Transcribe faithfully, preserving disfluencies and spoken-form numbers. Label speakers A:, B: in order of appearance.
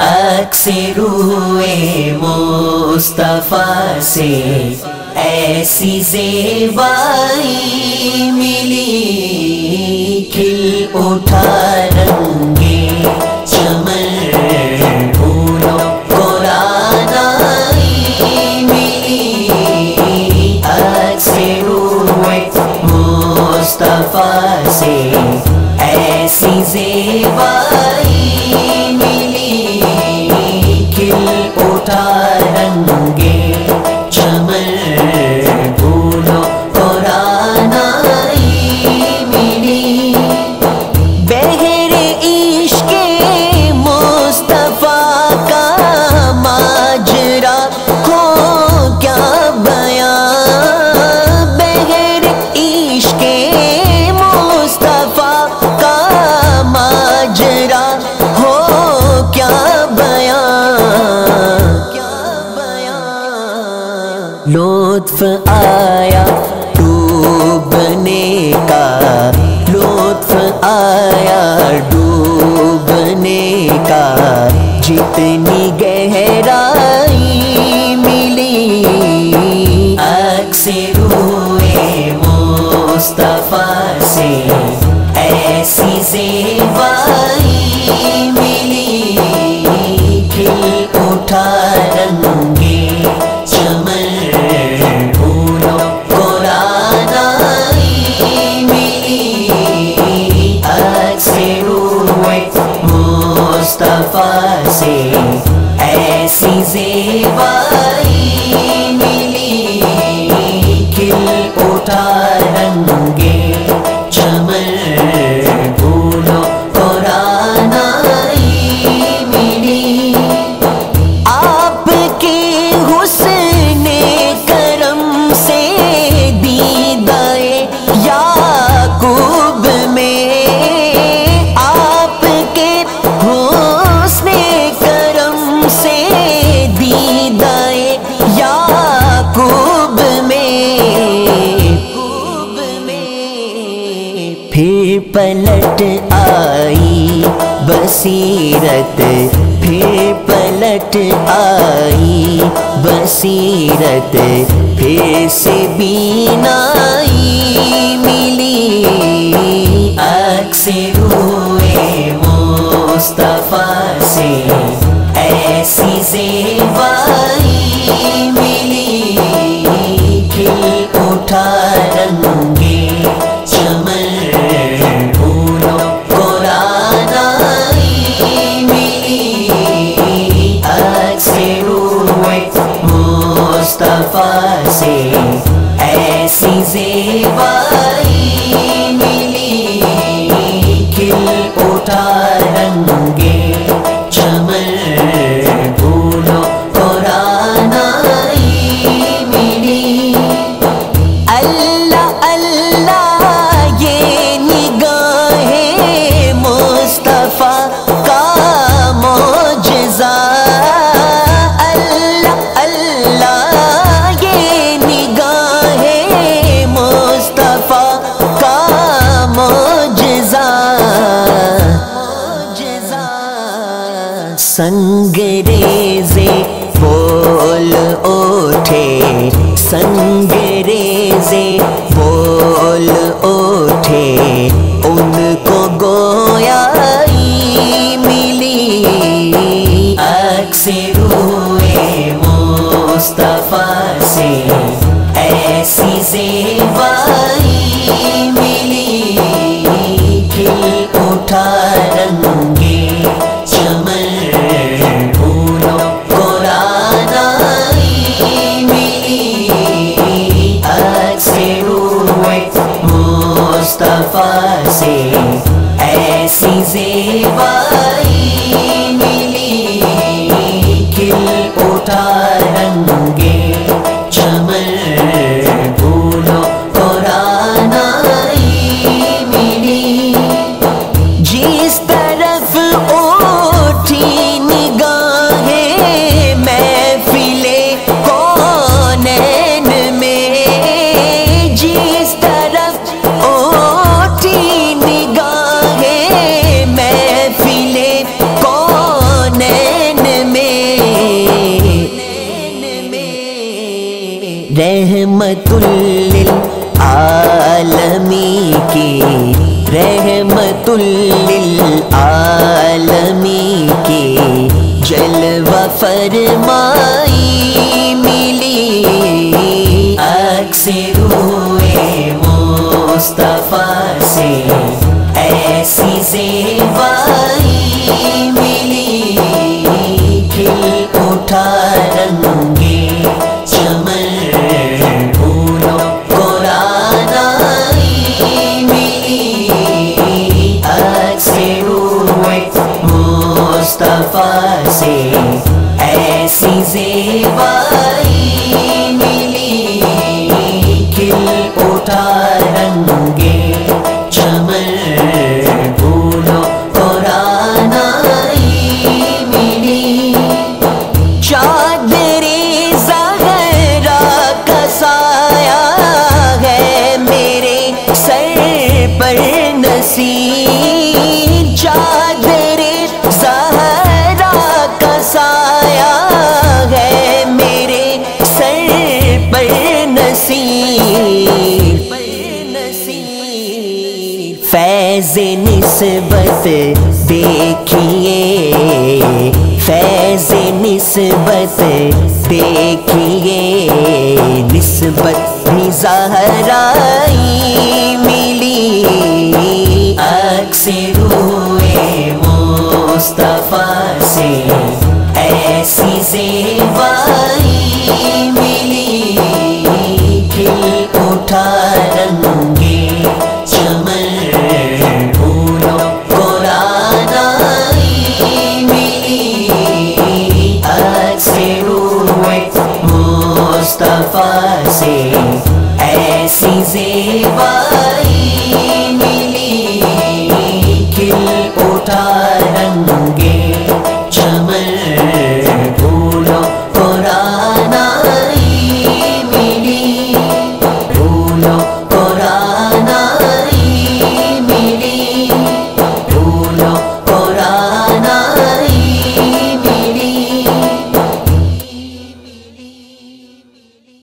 A: عکس روئے مصطفیٰ سے ایسی زیبائی ملی، کھل اٹھا رنگے چمن پھولوں کو رعنائی ملی، عکس روئے مصطفیٰ سے ایسی زیبائی ملی، کھل اٹھا رنگے چمن پھولوں کو رعنائی ملی، بہر عشق مصطفیٰ کا ماجرا ہو کیا بیان، بہر عشق مصطفیٰ کا ماجرا ہو کیا بیان، لطف آیا ڈوبنے کا، لطف آیا ڈوبنے کا، جتنی گہرائی ملی، عکس روئے مصطفیٰ سے ایسی زیبائی ملی، کھل اٹھا رنگے چمن پھولوں کو رعنائی ملی، عکس روئے مصطفیٰ سے ایسی زیبائی ملی، کھل اٹھا رنگے چمن پھولوں کو رعنائی ملی، آپ کے حسن کرم سے دیدائے یعقوب میں، آپ کے حسن کرم سے دیدائے یعقوب میں، پھر پلٹ آئی بصیرت، پھر پلٹ آئی بصیرت، پھر سے بینائی ملی، عکس روئے مصطفیٰ سے ایسی زیبائی ملی، کھل اٹھا رنگے چمن پھولوں کو رعنائی ملی، عکس روئے مصطفیٰ سے ایسی زیبائی ملی، کھل اٹھا رنگے چمن پھولوں کو رعنائی ملی، اللہ اللہ یہ نگاہ مصطفیٰ کا معجزہ، اللہ اللہ یہ نگاہ مصطفیٰ کا معجزہ، سنگریزے بول اٹھے، سنگریزے بول اٹھے، ان کو گویائی ملی، عکس روئے مصطفیٰ سے ایسی زیبائی ملی، کھل اٹھا رنگے چمن پھولوں کو رعنائی ملی، عکس روئے رحمت للعالمین کی، رحمت للعالمین کی جلوہ فرمائی ملی، عکس روح مصطفیٰ سے ایسی زیبائی ملی، کھل اٹھا رنگے چمن پھولوں قرآن آئی ملی، عکس روح مصطفیٰ سے ایسی زیبائی ملی، کھل اٹھا رنگے چمن پھولوں قرآن آئی ملی، چادر زہرا کا سایہ ہے میرے سر پر نصیب، چادر زہرا کا سایہ ہے میرے سر پر نصیب، فیض نسبت دیکھیے، فیض نسبت دیکھیے، نسبت بھی زہرائی ملی، عکس روح مصطفیٰ سے ایسی زیبائی ملی، کھل اٹھا رنگے چمن پھولوں قرآن آئی ملی، عکس روح مصطفیٰ سے